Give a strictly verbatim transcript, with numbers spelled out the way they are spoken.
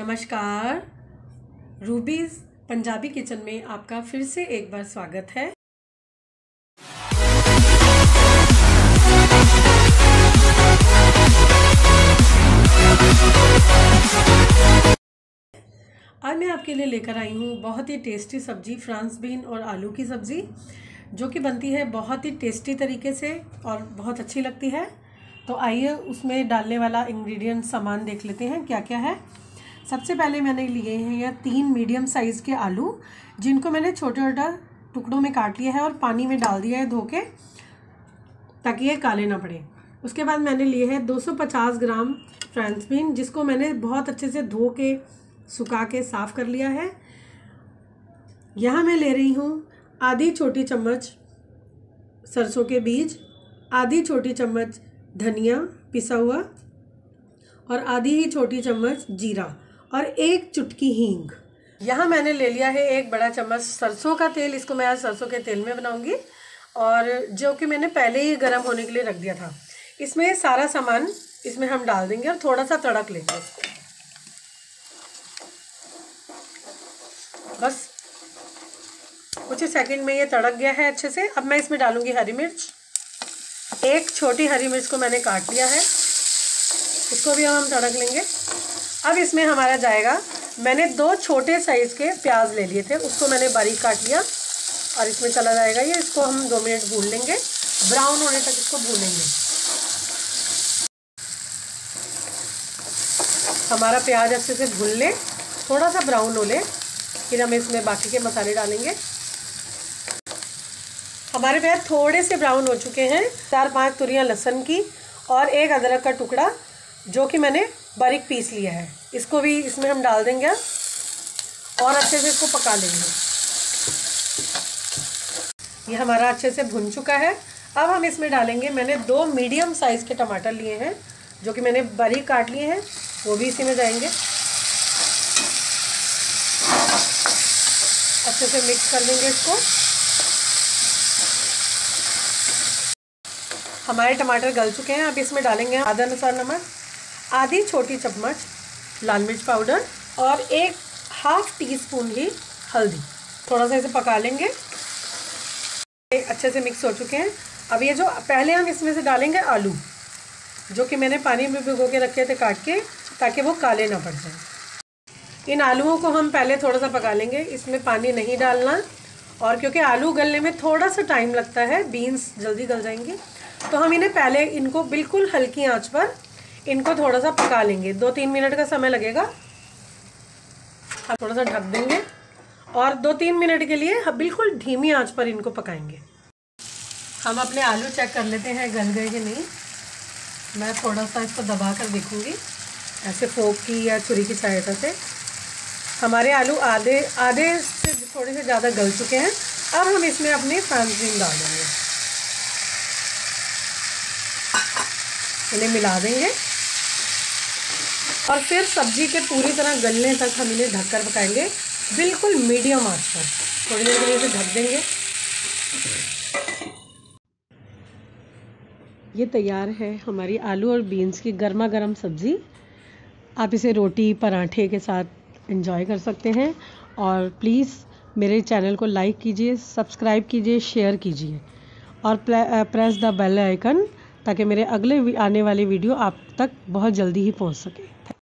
नमस्कार, rubies Punjabi kitchen में आपका फिर से एक बार स्वागत है। आज मैं आपके लिए लेकर आई हूँ बहुत ही टेस्टी सब्जी, फ्रांस बीन और आलू की सब्ज़ी, जो कि बनती है बहुत ही टेस्टी तरीके से और बहुत अच्छी लगती है। तो आइए उसमें डालने वाला इंग्रेडिएंट सामान देख लेते हैं क्या क्या है। सबसे पहले मैंने लिए हैं यह तीन मीडियम साइज़ के आलू, जिनको मैंने छोटे छोटे टुकड़ों में काट लिया है और पानी में डाल दिया है धो के, ताकि ये काले ना पड़े। उसके बाद मैंने लिए है दो सौ पचास ग्राम फ्रांस बीन, जिसको मैंने बहुत अच्छे से धो के सुखा के साफ़ कर लिया है। यहाँ मैं ले रही हूँ आधी छोटी चम्मच सरसों के बीज, आधी छोटी चम्मच धनिया पिसा हुआ और आधी ही छोटी चम्मच जीरा और एक चुटकी हींग। यहाँ मैंने ले लिया है एक बड़ा चम्मच सरसों का तेल, इसको मैं आज सरसों के तेल में बनाऊंगी, और जो कि मैंने पहले ही गर्म होने के लिए रख दिया था। इसमें सारा सामान इसमें हम डाल देंगे और थोड़ा सा तड़क लेंगे इसको। बस कुछ ही सेकंड में ये तड़क गया है अच्छे से। अब मैं इसमें डालूंगी हरी मिर्च, एक छोटी हरी मिर्च को मैंने काट लिया है, इसको भी हम तड़क लेंगे। अब इसमें हमारा जाएगा, मैंने दो छोटे साइज़ के प्याज ले लिए थे, उसको मैंने बारीक काट लिया और इसमें चला जाएगा ये। इसको हम दो मिनट भून लेंगे, ब्राउन होने तक इसको भूनेंगे। हमारा प्याज अच्छे से भून ले, थोड़ा सा ब्राउन हो ले, फिर हम इसमें बाकी के मसाले डालेंगे। हमारे प्याज थोड़े से ब्राउन हो चुके हैं। चार पांच तुरियां लहसुन की और एक अदरक का टुकड़ा, जो कि मैंने बारीक पीस लिया है, इसको भी इसमें हम डाल देंगे और अच्छे से इसको पका लेंगे। ये हमारा अच्छे से भुन चुका है। अब हम इसमें डालेंगे, मैंने दो मीडियम साइज़ के टमाटर लिए हैं, जो कि मैंने बारीक काट लिए हैं, वो भी इसी में जाएंगे। अच्छे से मिक्स कर देंगे इसको। हमारे टमाटर गल चुके हैं। अब इसमें डालेंगे आधा अनुसार नमक, आधी छोटी चम्मच लाल मिर्च पाउडर और एक हाफ टी स्पून ही हल्दी। थोड़ा सा इसे पका लेंगे। अच्छे से मिक्स हो चुके हैं। अब ये जो पहले हम इसमें से डालेंगे आलू, जो कि मैंने पानी में भिगो के रखे थे काट के, ताकि वो काले ना पड़ जाए। इन आलूओं को हम पहले थोड़ा सा पका लेंगे, इसमें पानी नहीं डालना, और क्योंकि आलू गलने में थोड़ा सा टाइम लगता है, बीन्स जल्दी गल जाएंगी, तो हम इन्हें पहले इनको बिल्कुल हल्की आंच पर इनको थोड़ा सा पका लेंगे। दो तीन मिनट का समय लगेगा। हम थोड़ा सा ढक देंगे और दो तीन मिनट के लिए हम बिल्कुल धीमी आंच पर इनको पकाएंगे। हम अपने आलू चेक कर लेते हैं गल गए कि नहीं। मैं थोड़ा सा इसको दबा कर देखूँगी, ऐसे फोक की या छुरी की सहायता से। हमारे आलू आधे आधे से थोड़े से ज़्यादा गल चुके हैं। अब हम इसमें अपनी फ्रांस बीन डाल देंगे, इन्हें मिला देंगे और फिर सब्जी के पूरी तरह गलने तक हम इन्हें ढककर पकाएंगे, बिल्कुल मीडियम आंच पर। थोड़ी देर के लिए इसे ढक देंगे। ये तैयार है हमारी आलू और बीन्स की गर्मा गर्म सब्ज़ी। आप इसे रोटी पराठे के साथ एंजॉय कर सकते हैं। और प्लीज़ मेरे चैनल को लाइक कीजिए, सब्सक्राइब कीजिए, शेयर कीजिए और प्रेस द बेल आइकन, ताकि मेरे अगले आने वाले वीडियो आप तक बहुत जल्दी ही पहुंच सके।